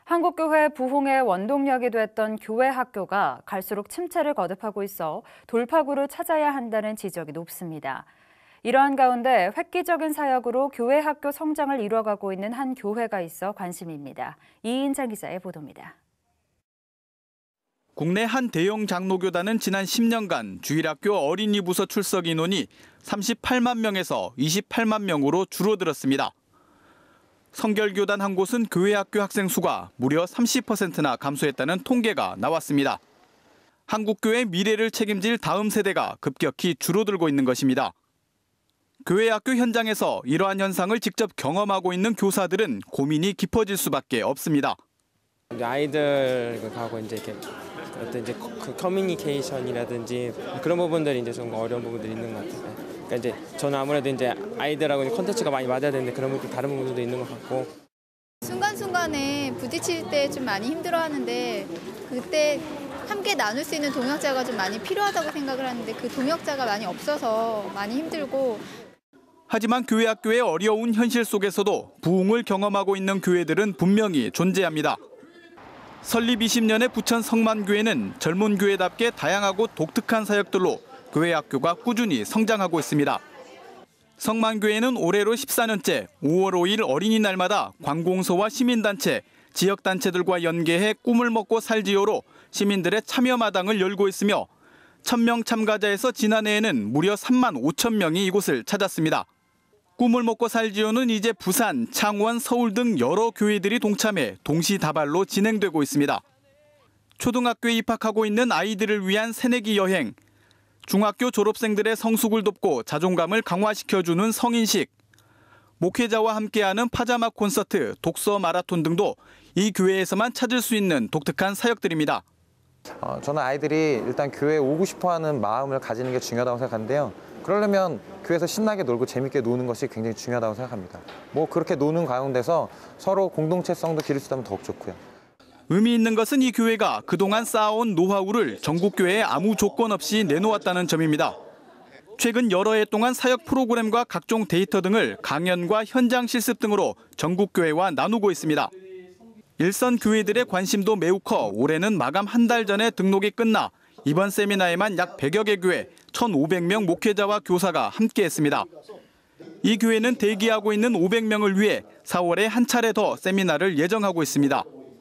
한국교회 부흥의 원동력이 됐던 교회 학교가 갈수록 침체를 거듭하고 있어 돌파구를 찾아야 한다는 지적이 높습니다. 이러한 가운데 획기적인 사역으로 교회 학교 성장을 이뤄가고 있는 한 교회가 있어 관심입니다. 이인장 기자의 보도입니다. 국내 한 대형 장로교단은 지난 10년간 주일학교 어린이 부서 출석 인원이 38만 명에서 28만 명으로 줄어들었습니다. 성결교단 한 곳은 교회 학교 학생 수가 무려 30%나 감소했다는 통계가 나왔습니다. 한국교회의 미래를 책임질 다음 세대가 급격히 줄어들고 있는 것입니다. 교회 학교 현장에서 이러한 현상을 직접 경험하고 있는 교사들은 고민이 깊어질 수밖에 없습니다. 아이들하고 이렇게 어떤 그 커뮤니케이션이라든지 그런 부분들이 좀 어려운 부분들이 있는 것 같아요. 그러니까 이제 저는 아무래도 아이들하고 콘텐츠가 많이 맞아야 되는데 그런 부분 다른 부분들도 있는 것 같고. 순간순간에 부딪힐 때 좀 많이 힘들어하는데 그때 함께 나눌 수 있는 동역자가 좀 많이 필요하다고 생각을 하는데 그 동역자가 많이 없어서 많이 힘들고. 하지만 교회 학교의 어려운 현실 속에서도 부흥을 경험하고 있는 교회들은 분명히 존재합니다. 설립 20년의 부천 성만교회는 젊은 교회답게 다양하고 독특한 사역들로 교회 학교가 꾸준히 성장하고 있습니다. 성만교회는 올해로 14년째 5월 5일 어린이날마다 관공서와 시민단체, 지역단체들과 연계해 꿈을 먹고 살지요로 시민들의 참여 마당을 열고 있으며 1,000명 참가자에서 지난해에는 무려 3만 5천 명이 이곳을 찾았습니다. 꿈을 먹고 살지요는 이제 부산, 창원, 서울 등 여러 교회들이 동참해 동시다발로 진행되고 있습니다. 초등학교에 입학하고 있는 아이들을 위한 새내기 여행, 중학교 졸업생들의 성숙을 돕고 자존감을 강화시켜주는 성인식, 목회자와 함께하는 파자마 콘서트, 독서 마라톤 등도 이 교회에서만 찾을 수 있는 독특한 사역들입니다. 저는 아이들이 일단 교회에 오고 싶어하는 마음을 가지는 게 중요하다고 생각하는데요. 그러려면 교회에서 신나게 놀고 재밌게 노는 것이 굉장히 중요하다고 생각합니다. 그렇게 노는 가운데서 서로 공동체성도 기를 수 있다면 더욱 좋고요. 의미 있는 것은 이 교회가 그동안 쌓아온 노하우를 전국교회에 아무 조건 없이 내놓았다는 점입니다. 최근 여러 해 동안 사역 프로그램과 각종 데이터 등을 강연과 현장 실습 등으로 전국교회와 나누고 있습니다. 일선 교회들의 관심도 매우 커 올해는 마감 한 달 전에 등록이 끝나 이번 세미나에만 약 100여 개 교회 1,500명 목회자와 교사가 함께했습니다. 이 교회는 대기하고 있는 500명을 위해 4월에 한 차례 더 세미나를 예정하고 있습니다.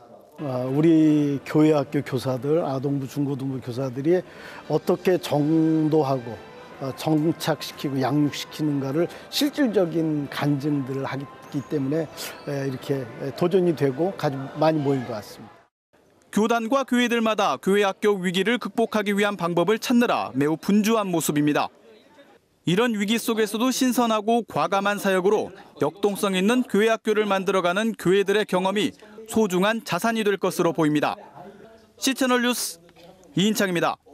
우리 교회 학교 교사들, 아동부, 중고등부 교사들이 어떻게 정도하고 정착시키고 양육시키는가를 실질적인 간증들을 하기 때문에 이렇게 도전이 되고 아주 많이 모인 것 같습니다. 교단과 교회들마다 교회 학교 위기를 극복하기 위한 방법을 찾느라 매우 분주한 모습입니다. 이런 위기 속에서도 신선하고 과감한 사역으로 역동성 있는 교회 학교를 만들어가는 교회들의 경험이 소중한 자산이 될 것으로 보입니다. CCTV 뉴스 이인창입니다.